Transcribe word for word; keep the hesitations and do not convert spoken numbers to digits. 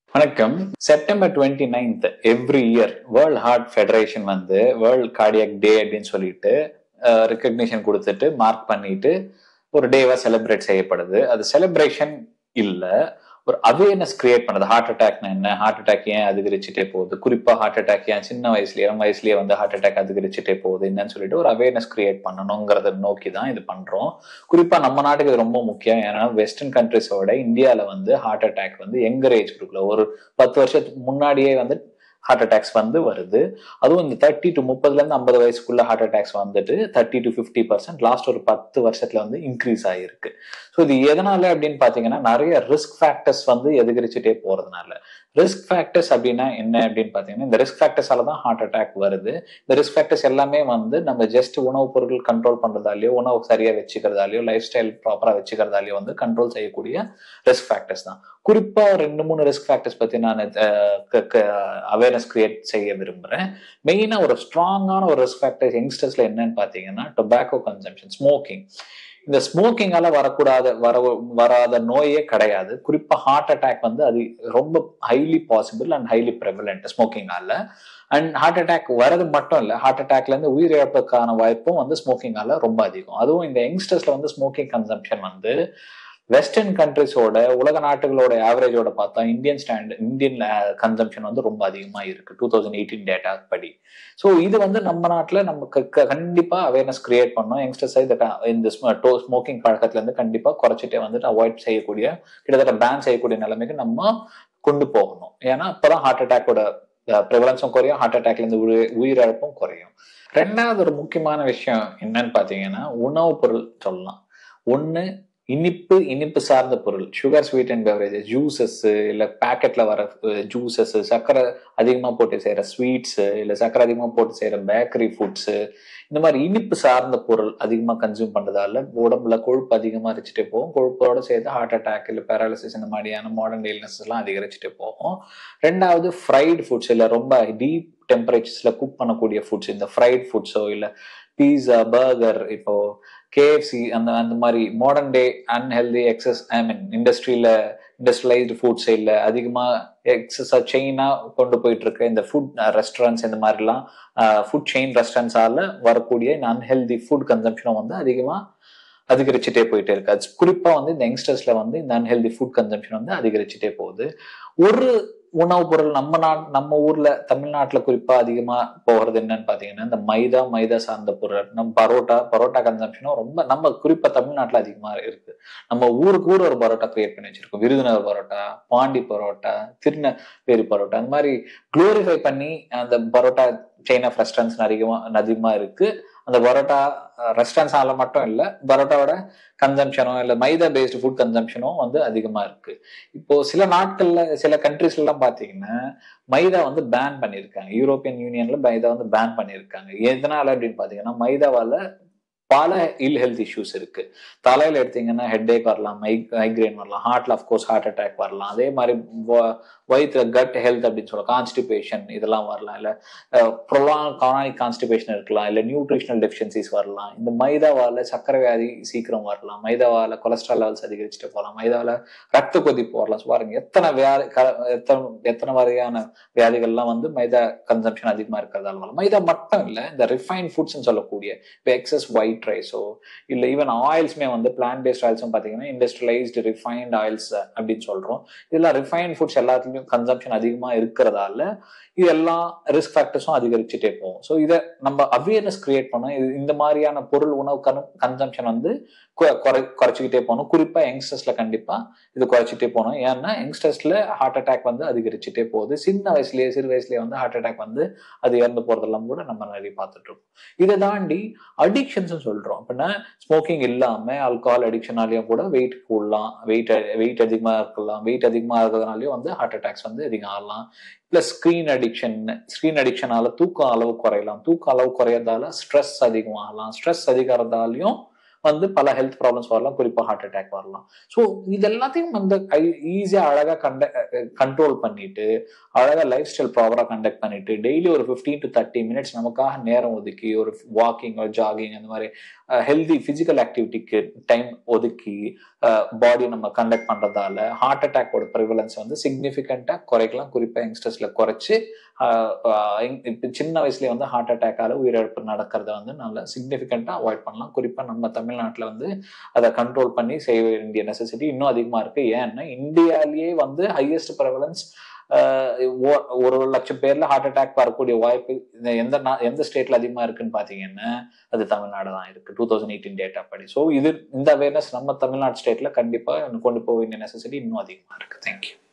வணக்கம். September twenty ninth every year World Heart Federation வந்து World Cardiac Day அப்படின்னு சொல்லிட்டு ரெக்கக்னிஷன் கொடுத்துட்டு மார்க் பண்ணிட்டு ஒரு டேவா செலிப்ரேட் செய்யப்படுது. அது செலிப்ரேஷன் இல்ல, ஒரு அவேர்னஸ் கிரியேட் பண்ணுது. ஹார்ட் அட்டாக்னா என்ன, ஹார்ட் அட்டாக் ஏன் அதிகரிச்சுட்டே போகுது, குறிப்பா ஹார்ட் அட்டாக் ஏன் சின்ன வயசுல இளம் வயசுலயே வந்து ஹார்ட் அட்டாக் அதிகரிச்சுட்டே போகுது என்னன்னு சொல்லிட்டு ஒரு அவேர்னஸ் கிரியேட் பண்ணணுங்கிறத நோக்கி தான் இது பண்றோம். குறிப்பா நம்ம நாட்டுக்கு இது ரொம்ப முக்கியம். ஏன்னா வெஸ்டர்ன் கண்ட்ரிஸோட இந்தியால வந்து ஹார்ட் அட்டாக் வந்து யங்கர் ஏஜ் குரூப்ல ஒரு பத்து வருஷத்துக்கு முன்னாடியே வந்து ஹார்ட் அட்டாக்ஸ் வந்து வருது. அதுவும் இந்த தேர்ட்டி டு முப்பதுல இருந்து ஐம்பது வயசுக்குள்ள ஹார்ட் அட்டாக்ஸ் வந்துட்டு thirty to fifty percent last ஒரு பத்து வருஷத்துல வந்து இன்க்ரீஸ் ஆகிருக்கு. ஸோ இது எதனால அப்படின்னு பாத்தீங்கன்னா நிறைய ரிஸ்க் ஃபேக்டர்ஸ் வந்து எதிகரிச்சுட்டே போறதுனால. ரிஸ்க் ஃபேக்டர்ஸ் அப்படின்னா என்ன அப்படின்னு பாத்தீங்கன்னா, இந்த ரிஸ்க் ஃபேக்டர்ஸால தான் ஹார்ட் அட்டாக் வருது. இந்த ரிஸ்க் ஃபேக்டர்ஸ் எல்லாமே வந்து நம்ம ஜஸ்ட் உணவுப் பொருட்கள் கண்ட்ரோல் பண்றதாலேயோ, உணவு சரியா வச்சுக்கிறதாலேயோ, லைஃப் ஸ்டைல் ப்ராப்பரா வச்சுக்கிறதாலேயோ வந்து கண்ட்ரோல் செய்யக்கூடிய ரிஸ்க் ஃபேக்டர்ஸ் தான். குறிப்பா ரெண்டு மூணு ரிஸ்க் ஃபேக்டர்ஸ் பத்தி நான் அவேர்னஸ் கிரியேட் செய்ய விரும்புறேன். மெயினா ஒரு ஸ்ட்ராங்கான ஒரு ரிஸ்க் ஃபேக்டர் யங்ஸ்டர்ஸ்ல என்னன்னு பாத்தீங்கன்னா டொபாக்கோ கன்சம்ஷன், ஸ்மோக்கிங். இந்த ஸ்மோக்கிங்கால வரக்கூடாத வர வராத நோயே கிடையாது. குறிப்பா ஹார்ட் அட்டாக் வந்து அது ரொம்ப highly possible and highly prevalent ஸ்மோக்கிங்கால. அண்ட் ஹார்ட் அட்டாக் வரது மட்டும் இல்ல, ஹார்ட் அட்டாக்ல இருந்து உயிரிழப்புக்கான வாய்ப்பும் வந்து ஸ்மோக்கிங்கால ரொம்ப அதிகம். அதுவும் இந்த யங்ஸ்டர்ஸ்ல வந்து ஸ்மோக்கிங் கன்சம்ஷன் வந்து வெஸ்டர்ன் கண்ட்ரிஸோட உலக நாட்டுகளோட ஆவரேஜோட பார்த்தா இந்தியன் ஸ்டாண்ட் இந்தியன் கன்சம்ஷன் வந்து ரொம்ப அதிகமா இருக்கு டூ தௌசண்ட் எயிட்டீன் டேட்டா படி. ஸோ இது வந்து நம்ம நாட்டில் நமக்கு கண்டிப்பா அவேர்னஸ் கிரியேட் பண்ணோம். யங்ஸ்டர்ஸ் இந்த ஸ்மோக்கிங் பழக்கத்துல இருந்து கண்டிப்பா குறைச்சிட்டே வந்துட்டு அவாய்ட் செய்யக்கூடிய, கிட்டத்தட்ட பேன் செய்யக்கூடிய நிலைமைக்கு நம்ம கொண்டு போகணும். ஏன்னா அப்பதான் ஹார்ட் அட்டாக்கோட ப்ரிவலன்ஸும் குறையும், ஹார்ட் அட்டாக்ல இருந்து உயிரிழப்பும் குறையும். ரெண்டாவது ஒரு முக்கியமான விஷயம் என்னன்னு பாத்தீங்கன்னா உணவு பொருள் சொல்லலாம். ஒண்ணு இனிப்பு இனிப்பு சார்ந்த பொருள், sugar sweet and beverages, juices இல்ல பேக்கெட்ல வர ஜூசஸ், சர்க்கரை அதிகமா போட்டு செய்யற ஸ்வீட்ஸ் இல்ல சர்க்கரை அதிகமா போட்டு செய்யற பேக்கரி ஃபுட்ஸ், இந்த மாதிரி இனிப்பு சார்ந்த பொருள் அதிகமா கன்சியூம் பண்றதால உடம்புல கொழுப்பு அதிகமா அரிச்சுட்டே போகும். கொழுப்போட சேர்த்து ஹார்ட் அட்டாக் இல்ல பேராலிசிஸ் இந்த மாதிரியான மாடர்ன் இல்னஸ் எல்லாம் அதிகரிச்சுட்டே போகும். ரெண்டாவது ஃப்ரைட் ஃபுட்ஸ் இல்ல ரொம்ப டீப் டெம்பரேச்சர்ஸ்ல குக் பண்ணக்கூடிய ஃபுட்ஸ், இந்த ஃப்ரைட் ஃபுட்ஸோ இல்ல பீஸா, பர்கர், இப்போ கேஎஃப்சி அந்த அந்த மாதிரி modern day unhealthy excess I mean இண்டஸ்ட்ரியில இண்டஸ்ட்ரியலைஸ்டு ஃபுட்ஸ் இல்ல அதிகமா எக்ஸஸா செயினா கொண்டு போயிட்டு இருக்க இந்த ஃபுட் ரெஸ்டாரண்ட்ஸ் இந்த மாதிரிலாம் ஃபுட் செயின் ரெஸ்டாரண்ட்ஸால வரக்கூடிய இந்த அன்ஹெல்தி ஃபுட் கன்சம்ஷனும் வந்து அதிகமா அதிகரிச்சுட்டே போயிட்டே இருக்கு. அது குறிப்பா வந்து இந்த யங்ஸ்டர்ஸ்ல வந்து இந்த அன்ஹெல்தி ஃபுட் கன்சம்ஷன் வந்து அதிகரிச்சுட்டே போகுது. ஒரு உணவு பொருள் நம்ம நாட் நம்ம ஊர்ல தமிழ்நாட்டுல குறிப்பா அதிகமா போகிறது என்னன்னு பாத்தீங்கன்னா இந்த மைதா மைதா சார்ந்த பொருள். நம்ம பரோட்டா பரோட்டா கன்சம்ஷனும் ரொம்ப நம்ம குறிப்பா தமிழ்நாட்டுல அதிகமா இருக்கு. நம்ம ஊருக்கு ஊர் ஒரு பரோட்டா கிரியேட் பண்ணி வச்சிருக்கோம். விருதுநகர் பரோட்டா, பாண்டி பரோட்டா, திருநெல்வேலி பரோட்டா, அந்த மாதிரி குளோரிஃபை பண்ணி அந்த பரோட்டா செயின் ஆஃப் ரெஸ்டாரண்ட்ஸ் அதிகமா அதிகமா இருக்கு. அந்த பரோட்டா ரெஸ்டாரண்ட்ஸால மட்டும் இல்ல, பரோட்டாவோட கன்சம்ஷனும் இல்ல மைதா பேஸ்டு ஃபுட் கன்சம்ஷனும் வந்து அதிகமா இருக்கு. இப்போ சில நாட்கள்ல சில கண்ட்ரீஸ்ல எல்லாம் பாத்தீங்கன்னா மைதா வந்து பேன் பண்ணிருக்காங்க. யூரோப்பியன் யூனியன்ல மைதா வந்து பேன் பண்ணிருக்காங்க. எதனால அப்படின்னு பாத்தீங்கன்னா மைதாவால பல இல் ஹெல்த் இஷ்யூஸ் இருக்கு. தலையில எடுத்தீங்கன்னா ஹெட் ஏக் வரலாம், மைக்ரைன் வரலாம், ஹார்ட்ல அஃப்கோர்ஸ் ஹார்ட் அட்டாக் வரலாம். அதே மாதிரி வயிற்றுல கட் ஹெல்த் அப்படின்னு சொல்ல கான்ஸ்டிபேஷன் இதெல்லாம் வரலாம். இல்ல ப்ரொலாங் கார்னிக் கான்ஸ்டிபேஷன் இருக்கலாம், இல்ல நியூட்ரிஷனல் டெஃபிஷியன்சிஸ் வரலாம். இந்த மைதாவால சர்க்கரை வியாதி சீக்கிரம் வரலாம், மைதாவால கொலஸ்ட்ரால் லெவல்ஸ் அதிகரிச்சுட்டு போகலாம், மைதாவால ரத்த கொதிப்பு வரலாம். பாருங்க எத்தனை வியாதி எத்தனை எத்தனை வகையான வியாதிகள்லாம் வந்து மைதா கன்சம்ஷன் அதிகமா இருக்கிறதால வரலாம். மைதா மட்டும் இல்ல, இந்த ரிஃபைன் ஃபுட்ஸ் சொல்லக்கூடிய இப்போ எக்ஸஸ் ஒயிட் ரைஸோ இல்ல ஈவன் ஆயில்ஸ்மே வந்து பிளான்ட் பேஸ்ட் ஆயில்ஸும் பாத்தீங்கன்னா இண்டஸ்ட்ரியலைஸ்டு ரிஃபைன்ட் ஆயில்ஸ் அப்படின்னு சொல்றோம். இதெல்லாம் ரிஃபைன் ஃபுட்ஸ் எல்லாத்துலயும் கன்சம்ஷன் அதிகமா இருக்கிறதால இதெல்லாம் ரிஸ்க் ஃபேக்டர்ஸும் அதிகரிச்சுட்டே போகும். ஸோ இதை நம்ம அவேர்னஸ் கிரியேட் பண்ணோம். இந்த மாதிரியான பொருள் உணவு கன்சம்ஷன் வந்து குறை குறைச்சிக்கிட்டே போகணும். குறிப்பா யங்ஸ்டர்ஸ்ல கண்டிப்பா இது குறைச்சிட்டே போகணும். ஏன்னா யங்ஸ்டர்ஸ்ல ஹார்ட் அட்டாக் வந்து அதிகரிச்சுட்டே போகுது. சின்ன வயசுலயே சிறு வயசுலயே வந்து ஹார்ட் அட்டாக் வந்து அது இறந்து போறதெல்லாம் கூட நம்ம நிறைய பார்த்துட்டு இருக்கோம். இதை தாண்டி அடிக்ஷன்ஸ் சொல்றோம். அப்படின்னா ஸ்மோக்கிங் இல்லாம ஆல்கஹால் அடிக்ஷனாலையும் கூட வெயிட் கூடலாம், வெயிட் வெயிட் அதிகமா இருக்கலாம், வெயிட் அதிகமா இருக்கிறதுனாலயும் வந்து ஹார்ட் அட்டாக்ஸ் வந்து அதிகம் ஆகலாம். பிளஸ் ஸ்கிரீன் அடிக்ஷன், ஸ்கிரீன் அடிக்ஷனால தூக்கம் அளவு குறையலாம், தூக்க அளவு குறையறதால ஸ்ட்ரெஸ் அதிகமாகலாம், ஸ்ட்ரெஸ் அதிகறதாலையும் வந்து பல ஹெல்த் ப்ராப்ளம்ஸ் வரலாம், குறிப்பா ஹார்ட் அட்டாக் வரலாம். ஸோ இது எல்லாத்தையும் வந்து ஈஸியா அழகா கண்ட கண்ட்ரோல் பண்ணிட்டு அழகா லைஃப் ஸ்டைல் ப்ராப்பரா கண்டக்ட் பண்ணிட்டு டெய்லி ஒரு பிப்டீன் டு தேர்ட்டி மினிட்ஸ் நமக்காக நேரம் ஒதுக்கி ஒரு வாக்கிங் ஒரு ஜாகிங் அந்த மாதிரி ஹெல்தி பிசிக்கல் ஆக்டிவிட்டிக்கு டைம் ஒதுக்கி பாடி நம்ம கண்டக்ட் பண்றதால ஹார்ட் அட்டாக்கோட ப்ரிவலன்ஸ் வந்து சிக்னிஃபிகண்டா குறைக்கலாம். குறிப்பா யங்ஸ்டர்ஸ்ல குறைச்சு சின்ன வயசுலயே வந்து ஹார்ட் அட்டாக்கால உயிரிழப்பு நடக்கிறத வந்து நல்லா சிக்னிஃபிகண்டா அவாய்ட் பண்ணலாம். குறிப்பா நம்ம தமிழ்நாட்டில் வந்து அதை கண்ட்ரோல் பண்ணி செய்ய வேண்டிய நெசசிட்டி இன்னும் அதிகமா இருக்கு. ஏன்னா இந்தியாலேயே வந்து ஹையஸ்ட் ப்ரிவலன்ஸ் ஒரு லட்சம் பேர்ல ஹார்ட் அட்டாக் வரக்கூடிய வாய்ப்பு எந்த எந்த ஸ்டேட்ல அதிகமா இருக்குன்னு பாத்தீங்கன்னா அது தமிழ்நாடு தான் இருக்கு, டூ தௌசண்ட் எயிட்டீன் டேட்டா படி. ஸோ இது இந்த அவேர்னஸ் நம்ம தமிழ்நாடு ஸ்டேட்ல கண்டிப்பா கொண்டு போக வேண்டிய நெசசிட்டி இன்னும் அதிகமா இருக்கு. தேங்க்யூ.